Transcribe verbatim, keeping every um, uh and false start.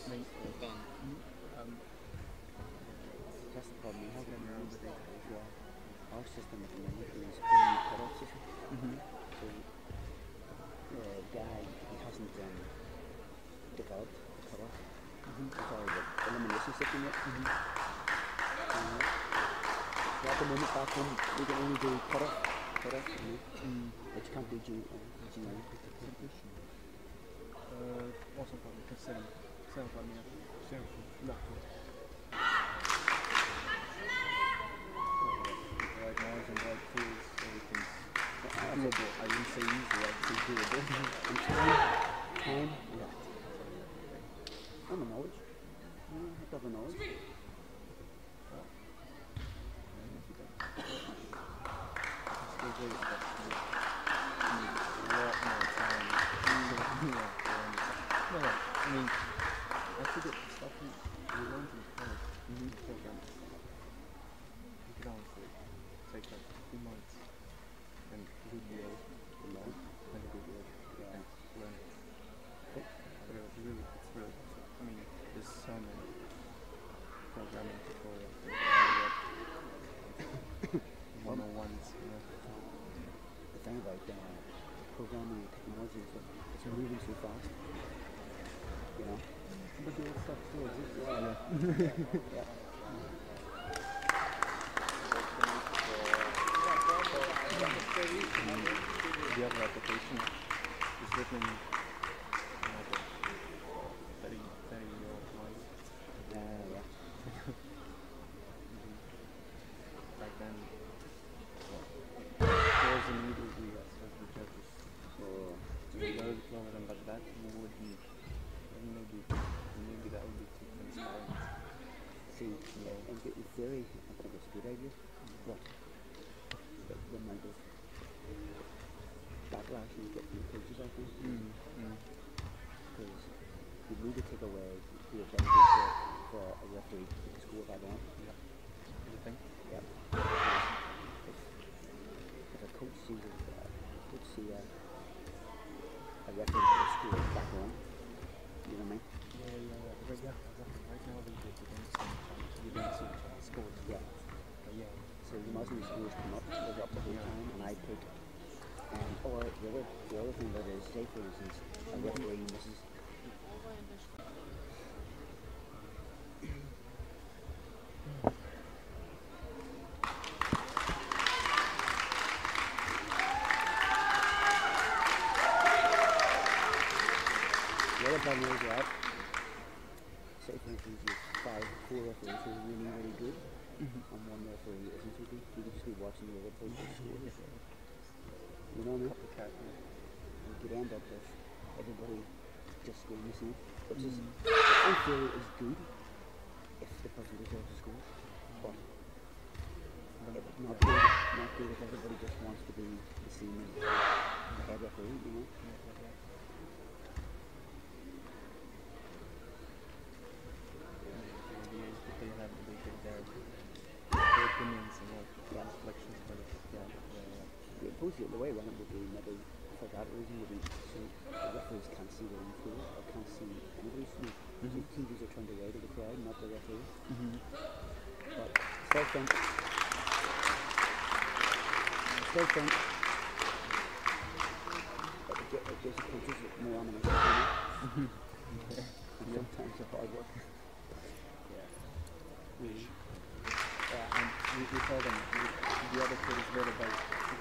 mean, all done. um, That's the problem we have sitting in around these with it. days. Yeah. Our system at the minute is only cut-off system. Mm-hmm. So the guy he hasn't um, developed the cut-off. Mm-hmm. Sorry, the elimination system yet. Mm-hmm. Uh, so at the moment back home we can only do cut-off, cut-off, you know, Mm. but you can't do G, uh, G nine. Uh, awesome problem, because seven, seven for me, seven for lucky. Right noise and right tools, everything's doable. I wouldn't say easy, I'd say doable. And time, time, yeah. And the knowledge. Yeah, I have to have the knowledge. Still great, but you need a lot more time. Yeah, no, no, I mean, I forget the stuff we, we learned in college. Mm-hmm. Program. You could honestly take like two months and goodwill, Learn. and goodwill, Yeah. and learn it. But it was really, it's really, I mean, there's so many programming tutorials on the web. one-on-ones, you know. The thing about uh, programming and technology is that it's moving so fast. You know? But the old stuff still exists. Yeah, yeah. yeah. The other application is written in like a thirty, thirty year old mind. Uh, yeah. Back then, there was immediately as, as the judges. So, So we learned longer than but that we wouldn't, maybe, maybe that would be too transparent. see, in, in theory, I think it's a good idea, but the, the amount of backlash you get from the coaches, I think, Mm, mm. because you need to take away the ability for, for a referee to keep the score if I want. Yeah. You think? Yeah. If, if a coach sees a, uh, coach see a, a referee put a score back on, you know what I mean? Yeah, yeah, yeah. Right, yeah, exactly. Right now they do it against the same time. You don't see each other's scores. Yeah. But yeah. So you imagine the scores come up, they're up the whole Yeah. time, and I put, um, or the other, the other thing that is, say for instance, a referee misses. The other problem is that, say for instance, you have five, four referees who are really, really good, Mm-hmm. and one referee isn't so good. You could just be watching the other person score. You know what I mean? Copycat, yeah. You could end up with everybody just scoring the same, which is, Mm. in theory, is good if the person deserves to score, but But, if it's not yeah. good, not good if everybody just wants to be the same as the head referee, you know? Yeah, yeah, yeah. The idea is that they have they get their, their opinions and like Yeah. reflections, but it's yeah, yeah, yeah. The opposed the way around it would be maybe for that reason would be so the referees can't see their own score or can't see anybody's score. So Mhm. T Vs are turned away to the crowd, not the referee. Mm-hmm. But I still think I still think that it, gi- it gives the coaches more ammunition, you know? And sometimes it's hard work. Yeah. We, yeah, and we, we told them we, the other kid is worried about